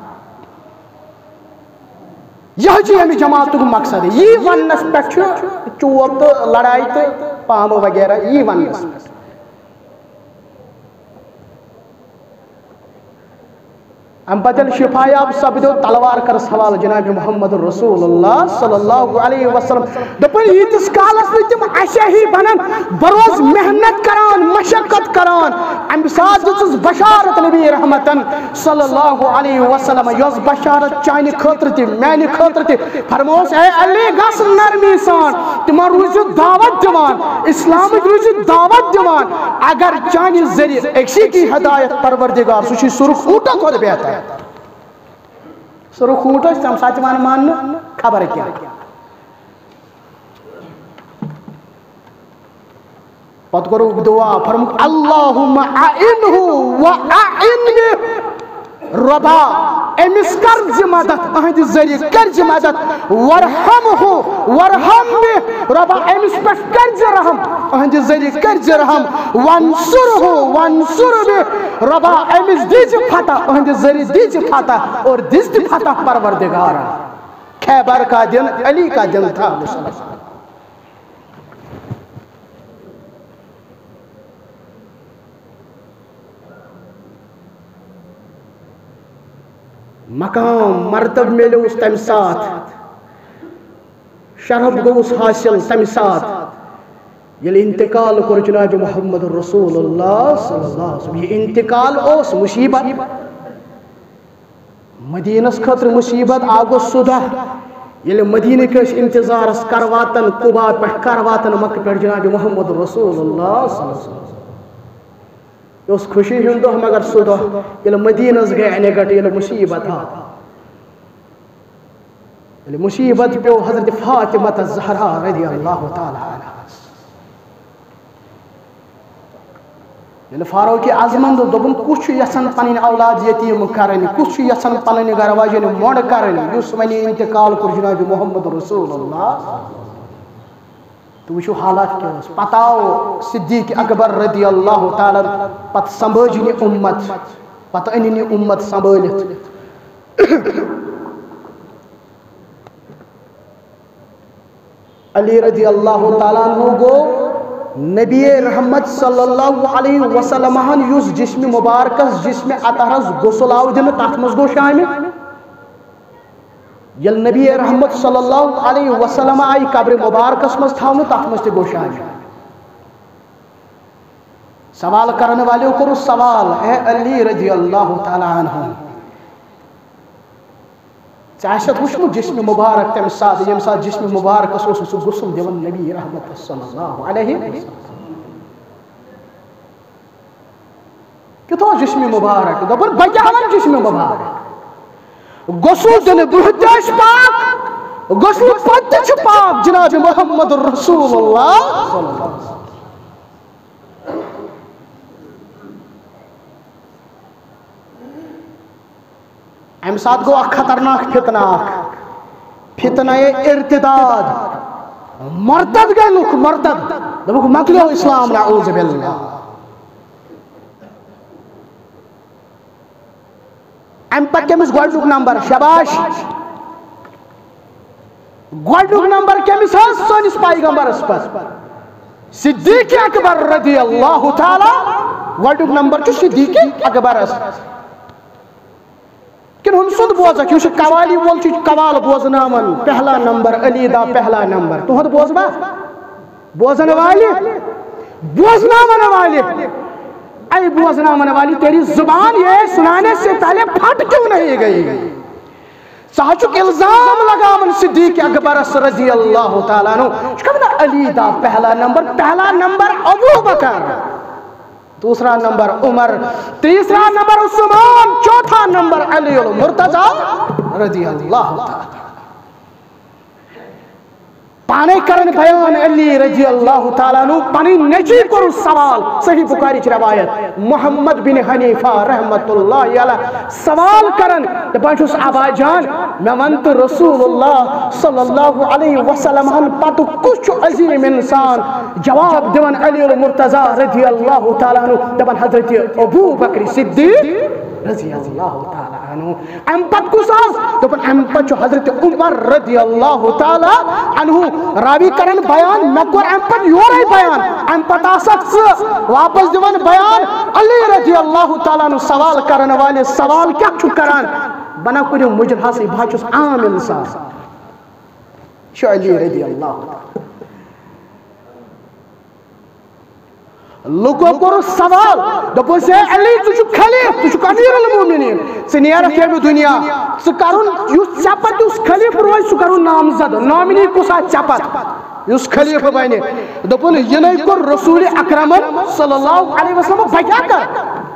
یہ چیز ہمیں جماعت کو مقصد ہے یہ ونس پہ چور تو لڑائی تو پام وغیرہ یہ ونس ام بدل شفایاب سبدو تلوار کر سوال جناب محمد رسول اللہ صلی اللہ علیہ وسلم دپن یتس کالس تم اشہی بنن بروز محنت کران مشقت کران ام ساتھ دس بشارت نبی رحمتن صلی اللہ علیہ وسلم یوز بشارت چانی خاطر تی میانی خاطر تی فرموس اے علی گس نرمی سان تمہار روز دعوت دیوان اسلام روز دعوت دیوان اگر چانی ذریعہ ایکسی کی ہدایت پروردگار سوچی سرخ اوٹا کو بیتا ہے سرخ اوٹا ہم ساتھ مان مان خبر کیا پت کرو دعا فرمک اللہم اعنہ واعنہ ربا امس کرز مدد اہد ذریعہ کرز مدد ورحمہ ورحم ربا امس پہ کرز رحم اہد ذریعہ کرز رحم وانصرہ وانصر ربا امس دیج فتح اہد ذریعہ دیج فتح اور دیج فتح پروردگار خیبر کا دن علی کا دن تھا مقام مرتب ملو اس تم ساتھ شرف گوس حاصل تم ساتھ یل انتقال کر جناب محمد رسول اللہ صلی اللہ علیہ وسلم یہ انتقال اس مصیبت مدینس خطر مصیبت آگو صدح یل مدینہ کے انتظار اس کرواتن قبا پہ کرواتن مکہ پہ جناب محمد رسول اللہ صلی اللہ علیہ وسلم اس خوشی ہندو مگر صدح یہ مدینس گئے نگٹ یہ مصیبت ہا یہ مصیبت پیو حضرت فاطمہ الزہرا رضی اللہ تعالی عنہ یہ فاروق اعظم دوبن کچھ یسن پنن اولاد یتیم کرن کچھ یسن پنن گھر واجن موڑ کرن یس ونی انتقال کر جناب محمد رسول اللہ تو وچو حالات کیا اس پتاو صدیق اکبر رضی اللہ تعالی پت سنبھجنی امت پت اننی امت سنبھلت علی رضی اللہ تعالی عنہ گو نبی رحمت صلی اللہ علیہ وسلم یس جسم مبارکس جسم اطہرس غسل آو دن تات مز گو شامل یل نبی رحمت صلی اللہ علیہ وسلم آئی قبر مبارکس مز تھاؤن تات مز تہ گو شامل سوال کرنے والے کرو سوال اے علی رضی اللہ تعالیٰ عنہ چاہشت وشمو جسم مبارک تم ساتھ یم ساتھ جسم مبارک اس اس غسل دیون نبی رحمت صلی اللہ علیہ وسلم کتو جسم مبارک دبن بجاون جسم مبارک غسل دن بہتش پاک غسل پتہ چھ پاک جناب محمد رسول اللہ صلی اللہ علیہ وسلم ام ساتھ گو اخ خطرناک فتنہ فتنہ ارتداد مرتد گئے لوگ مرتد دبوک مکلیو اسلام نعوذ باللہ ام پت کمس گوڑنک نمبر شباش گوڑنک نمبر کمس ہے سونس پیغمبر اس پر صدیق اکبر رضی اللہ تعالی گوڑنک نمبر چھ صدیق اکبر اس کن ہم سند بوزا کیوں سے قوالی بول چیز قوال بوزنا من پہلا نمبر علی دا پہلا نمبر تو ہد بوز با بوزن والی بوزنا من والی اے بوزنا من والی تیری زبان یہ سنانے سے پہلے پھٹ کیوں نہیں گئی ساچک الزام لگا من صدیق اکبر رضی اللہ تعالیٰ عنہ کہنا علی دا پہلا نمبر پہلا نمبر ابو بکر دوسرا نمبر عمر تیسرا نمبر عثمان چوتھا نمبر علی المرتضی رضی اللہ تعالی پانے کرن بیان علی رضی اللہ تعالیٰ عنہ پانی نجی کرو سوال صحیح بخاری کی روایت محمد بن حنیفہ رحمت اللہ علیہ سوال کرن دپانچوس آبا جان میں ونت رسول اللہ صلی اللہ علیہ وسلم ہن پتو کچھ عظیم انسان جواب دیون علی المرتضی رضی اللہ تعالیٰ عنہ دپان حضرت ابو بکر صدیق رضی اللہ تعالیٰ عنہ ام پت کو ساز دپان ام پت حضرت عمر رضی اللہ تعالیٰ عنہ راوی کرن بیان مکور ام پت یورائی بیان ام پت آسک سے واپس دیون بیان علی رضی اللہ تعالیٰ عنہ سوال کرن والے سوال کیا چھو کران بنا کنیو مجرحہ سے بھاچوس عام انسان شو علی رضی اللہ تعالیٰ لوگوں کو سوال دپو سے علی تو چھو خلیف تو چھو امیر المومنین سنیارہ کیب دنیا سکارون یوس چاپت اس خلیف روی سکارون نامزد نامنی کو ساتھ چاپت یوس خلیف بائنے دپو نے ینائی کو رسول اکرم صلی اللہ علیہ وسلم بجا کر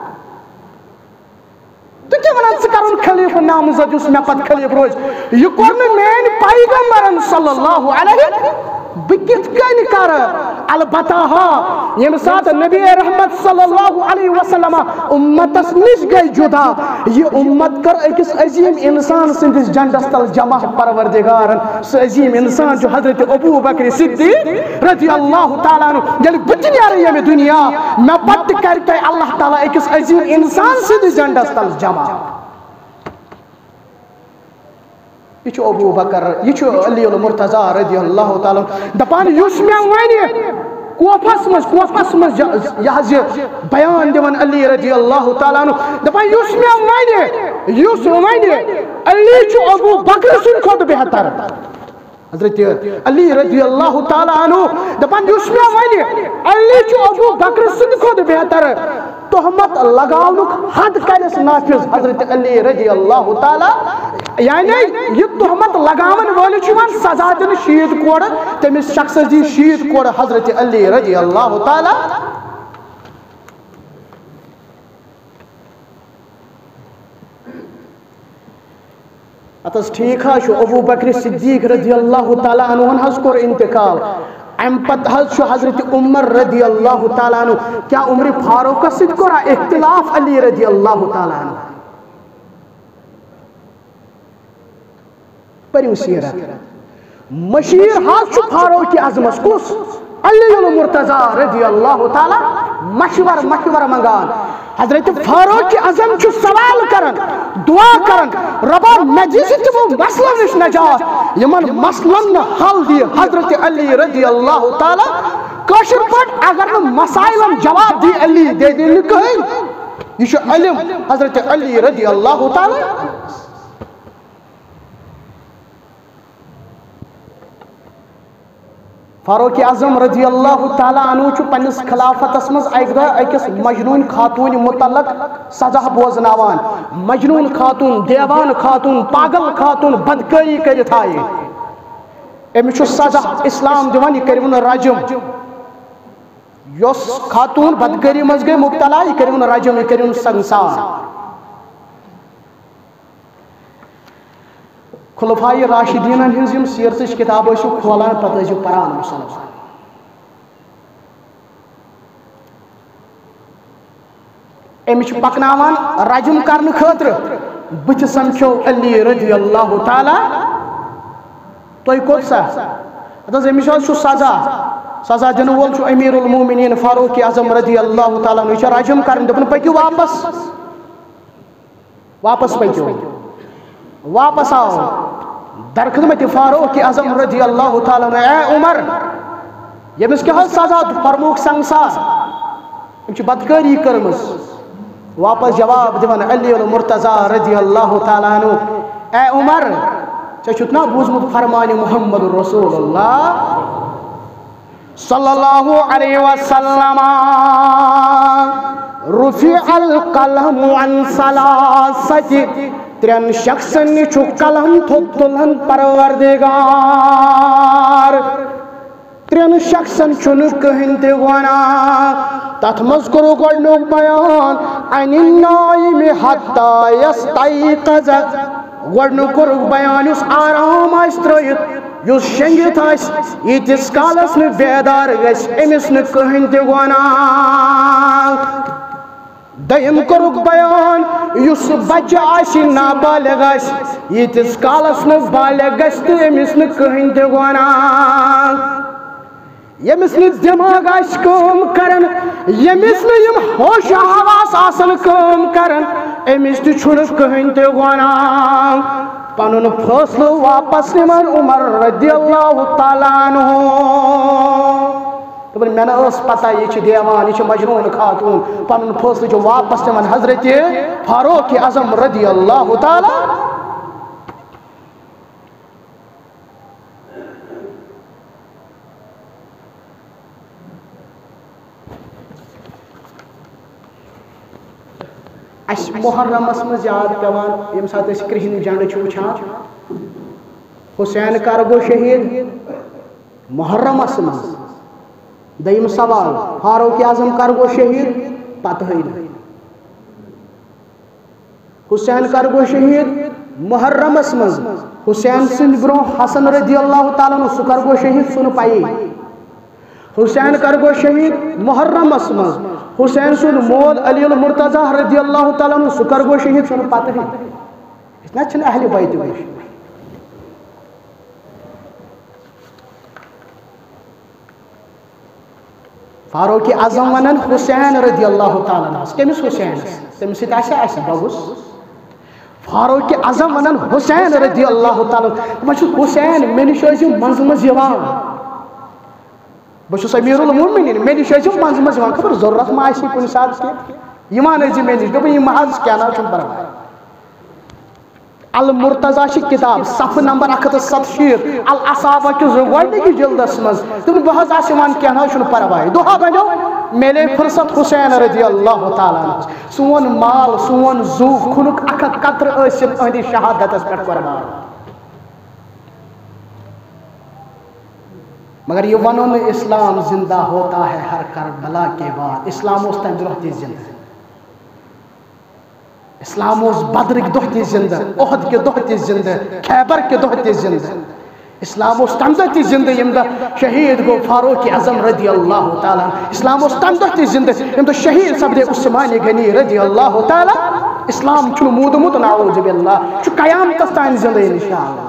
تو کیا منان سکارون خلیف نامزد یوس میں پت خلیف روی یہ کورن مین پیغمبرن صلی اللہ علیہ وسلم بکت کن کر البتہ ہاں یہ ساتھ نبی رحمت صلی اللہ علیہ وسلم امت نش گئی جدا یہ امت کر ایکس عظیم انسان سندس جنڈس تل جمع پروردگار سو عظیم انسان جو حضرت ابو بکر صدیق رضی اللہ تعالیٰ عنہ جل بچنی آ رہی ہے میں دنیا میں پت کر کے اللہ تعالیٰ ایکس عظیم انسان سندس جنڈس تل جمع یہ ابو بکر یہ علی المرتضی رضی اللہ تعالیٰ دپان یوس میں وانی کوفس مز کوفس مز یہ بیان دیون علی رضی اللہ تعالیٰ عنہ دپان یوس میں وانی یوس وانی علی چھ ابو بکر سن کھوت بہتر حضرت علی رضی اللہ تعالیٰ عنہ دپان یوس میں وانی علی چھ ابو بکر سن کھوت بہتر تہمت لگاونک حد کرس نافذ حضرت علی رضی اللہ تعالیٰ یعنی یہ تہمت لگاون والی چھوان سزا دن شید کوڑ تمس شخص دی شید کوڑ حضرت علی رضی اللہ تعالیٰ اتس ٹھیک ہے شو ابو بکر صدیق رضی اللہ تعالیٰ عنہ حض کور انتقال ام پت حض شو حضرت عمر رضی اللہ تعالیٰ عنہ کیا عمر فاروق کا صدق کورا اختلاف علی رضی اللہ تعالیٰ عنہ پریو سیرت مشیر حض شو فاروق کی عظمت کس علی المرتضی رضی اللہ تعالیٰ مشور مشور منگان حضرت فاروق کی عظم چھو سوال کرن دعا کرن ربا مجیسی تبو مسئلہ نش نجات یمن مسئلہ حل دی حضرت علی رضی اللہ تعالیٰ کاشر پٹ اگر مسائلم جواب دی علی دے دی لکھیں یہ شو علم حضرت علی رضی اللہ تعالیٰ فاروق اعظم رضی اللہ تعالیٰ عنہ چھ پنس خلافت مز اک دہ اکس مجنون خاتون متعلق سزا بوزناوان. مجنون خاتون، دیوان خاتون، پاگل خاتون بدکاری کرت آئی. امس سزا اسلام دان یہ کرون رجم. یس خاتون بدکاری مز گئی مبتلا یہ کرون رجم، یہ کرون سنسار. خلفائی راشدین ہز یم سیرتچ کتاب کھولان پتہ پران مسلمان. امچ پکناوان رجم کرنے خاطر بت سمکھو علی رضی اللہ تعالی. تھی کوت سا امس سزا سزا دن وول امیر المومنین فاروق اعظم رضی اللہ تعالیٰ عنہ رجم کرن. دپن پکیو واپس واپس پکیو واپس آو در خدمت فاروق اعظم رضی اللہ تعالیٰ عنہ. اے عمر یمس کیا سزا فرموک سنگسار ام بدکاری کرمز. واپس جواب دون علی المرتضی رضی اللہ تعالیٰ عنہ. اے عمر ژے چھُتھ نا بوزمت فرمان محمد رسول اللہ صلی اللہ علیہ وسلم رفع القلم عن ثلاثة. ترین شخصن چھو قلم تھوک تلن پروردگار. ترین شخصن چھن کہن تے وانا تات مذکرو گوڑنوک بیان عن النائم حتی یستیقظ. گوڑنوک بیان اس آرام آئسترائیت یس شنگت آئس ایتس کالس میں بیدار گیس امس نے کہن تے وانا. دیم کرک بیان یس بچہ آسی نابالغ آس یتس کالس نہ بالغ گژھِ تہٕ أمِس نہٕ کٕہٕنۍ تہِ گۄناہ. ییٚمِس نہٕ دٮ۪ماغ آسہِ کٲم کران، ییٚمِس نہٕ یِم ہوش حواس آسن کٲم کران، أمِس تہِ چھُنہٕ کٕہٕنۍ تہِ گۄناہ. پنُن فٲصلہٕ واپس نِوان عمر رضی اللہ تعالیٰ عنہ. دپان مےٚ نہٕ ٲس پتہ یہِ چھِ دیوان، یہِ چھِ مجنون خاتون. پنُن فٲصلہٕ چھُ واپس نِوان حضرت فاروق اعظم رضی اللہ تعالیٰ. اس محرمس مز یاد پیوان یم سات اس کرہن جنڈ چھ وچھان حسین کر گو شہید محرمس مز. دیم سوال فاروق اعظم کر گو شہید پتہ ہی حسین کر گو شہید محرمس مز. حسین سند برو حسن رضی اللہ تعالیٰ عنہ سہ کر گو شہید سن پائی. حسین کر گو شہید محرمس مز. حسین سن مول علی المرتضی رضی اللہ تعالیٰ عنہ سہ کر گو شہید سن پتہ ہی اتنا چھن اہل بیت گوش. فاروق اعظم ونن حسین رضی اللہ تعالیٰ عنہ. کمس حسین تمس سۭتۍ آسیا اسہِ بوس. فاروق اعظم ونن حسین رضی اللہ تعالیٰ عنہ. بہٕ چھُس حسین مےٚ نِش ٲسِو منٛزٕ منٛزٕ یِوان. بہٕ چھُس امیر المومنین مےٚ نِش ٲسِو منٛزٕ منٛزٕ یِوان. خبر ضروٗرت ما آسہِ کُنہِ ساتہٕ کینٛہہ یِوان ٲسۍ مےٚ نِش. دوٚپُن یِم حظ کیٛاہ نہ چھُنہٕ پرواے. المرتضی چھ کتاب صفحہ نمبر اکھ ہتھ تہٕ ستشیٖتھ الاصابہ کِس گۄڈنِکِس جلدس منٛز. دوٚپُن بہٕ حظ آسہٕ یِوان کینٛہہ نہ چھُنہٕ پرواے. دۄہا بنیو میلے فرصت حسین رضی اللہ تعالیٰ عنہ. سون مال سون زو کھُنُک اکھ اکھ قطرٕ ٲسِم أہنٛدِ شہادتس پٮ۪ٹھ قۄربان. مگر یہ ونن اسلام زندہ ہوتا ہے ہر کربلا کے بعد. اسلام اس تم دۄہ تہِ زندہ. اسلام اس بدرک دۄہ تہِ زندہ، احد کے دۄہ تہِ زندہ، خیبر کے دۄہ تہِ زندہ. اسلام اس تم دۄہ تہِ زندہ یم دۄہ شہید گو فاروق اعظم رضی اللہ تعالیٰ. اسلام اس تم دۄہ تہِ زندہ یم دۄہ شہید سپدے عثمان غنی رضی اللہ تعالیٰ. اسلام چھُنہٕ موٗدمُت نعوذ باللہ، چھُ قیامتس تانۍ زندہ انشاءاللہ.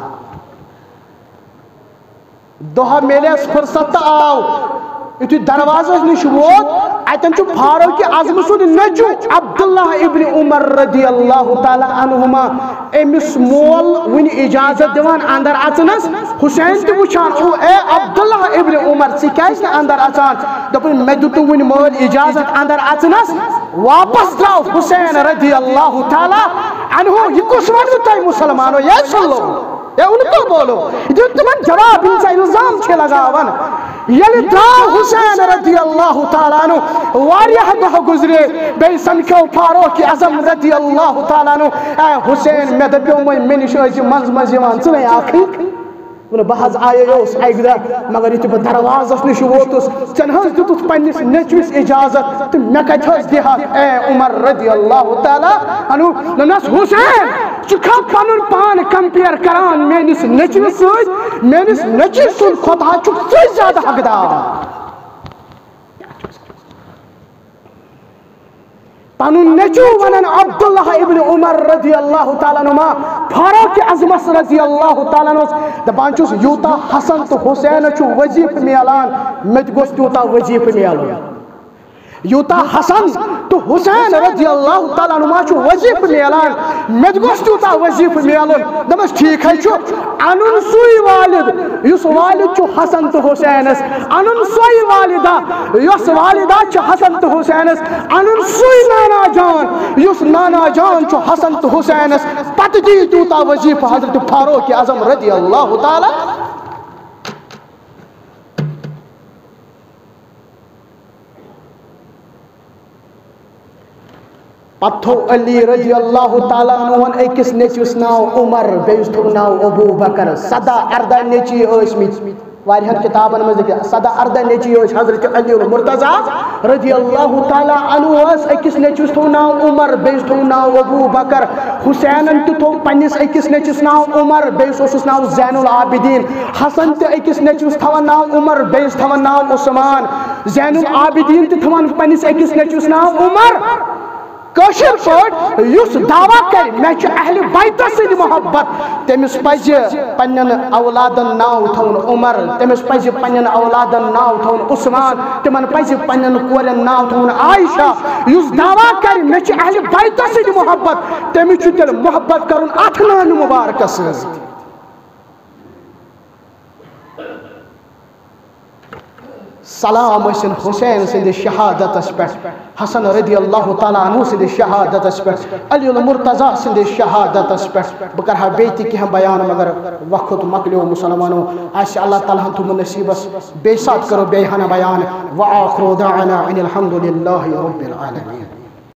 دۄہا میلیس فرصت تہٕ آو یُتھُے دروازس نِش ووت اتن چھُ فاروق اعظم سُنٛد نیٚچو عبداللہ ابن عمر رضی اللہ تعالیٰ عنہما أمِس مول وٕنہِ اجازت دِوان اندر اژنس. حسین تہِ وٕچھان او اے عبداللہ ابن عمر ژٕ کیازِ نہٕ اندر اژان. دوٚپُن مےٚ دِتُم وٕنہِ مٲلۍ اجازت اندر اژنس. واپس درٛاو حسین رضی اللہ تعالیٰ عنہ. یہِ کُس ووٚنوٕ تۄہہِ مُسلمانو یا سُلو یا ان کو بولو. جو تمہن جواب ان سے الزام چھے لگاون. یل دراو حسین رضی اللہ تعالیٰ عنہ واریہ دہ گزرے بے سمکھو فاروق اعظم رضی اللہ تعالیٰ عنہ اے حسین میں دپیو میں نش منز منز یوان ژٕ آخری بہت آیس اک دہ مگر یہ بہت دروازس نش ووتس ژن حظ دتھ پنس نیچوس اجازت تو مے کت حظ دہا اے عمر رضی اللہ تعالیٰ عنہ دنس حسین ژٕ پن پان کمپیئر کران میانس نیچوس ست میانس نیچوس سند کھوتہ چھُکھ ژٕ زیادہ حقدار پنن نیچو ونن عبداللہ ابن عمر رضی اللہ تعالیٰ عنہ فاروق اعظمس رضی اللہ تعالیٰ عنہ دپان چھس یوتا حسن تو حسین چھو وظیف میلان مت گوس تیوتا وظیف میلان یوتا حسن تو حسین رضی اللہ تعالیٰ عنہ چھو وظیف میلان مت گوس تیوتا وظیف میلان دپس ٹھیک ہے چھو انن سوی والد یس والد چھو حسن تو حسینس انن سوی والدہ یس والدہ چھو حسن تو حسینس انن سوی نانا جان یس نانا جان چھو حسن تو حسینس پت دی تیوتا وظیف حضرت فاروق اعظم رضی اللہ تعالیٰ پتھو علی رضی اللہ تعالیٰ عنہ اکس نیچوس ناو عمر بیس تھو ناو ابو بکر سدا اردہ نیچی ٲسمٕتۍ واریاہن کتابن مز سدا اردہ نیچی ٲسۍ حضرت علی المرتضی رضی اللہ تعالیٰ عنہ اکس نیچوس تھو ناو عمر بیس تھو ناو ابو بکر حسینن تہ تھو پنس اکس نیچوس ناو عمر بیس اوسس ناو زین العابدین حسن تہ اکس نیچوس تھوان ناو عمر بیس تھوان ناو عثمان زین العابدین تہ تھوان پنس اکس نیچوس ناو عمر کشر پٹ یس دعویٰ کر میں اہل بیت سد محبت تمس پز پنن اولادن ناو تھون عمر تمس پز پنن اولادن ناو تھون عثمان تمن پز پنن کورن ناو تھون عائشہ یس دعویٰ کر میں اہل بیت سد محبت تمس تیل محبت کرن اتھ نان مبارک سز سلام ٲسِن حسین سٕنٛدِ شہادتس پٮ۪ٹھ حسن رضی اللہ تعالیٰ عنہ سٕنٛدِ شہادتس پٮ۪ٹھ علی المرتضی سٕنٛدِ شہادتس پٮ۪ٹھ بہٕ کرٕ ہا بیٚیہِ تہِ کینٛہہ بیان مگر وقت مۄکلیو مُسلمانو آسہِ اللہ تعالیٰ ہن تھوٚومُت نصیٖبس بیٚیہِ ساتہٕ کرو بیٚیہِ ہنا بیان وآخر دعوانا ان الحمد للہ رب العالمین.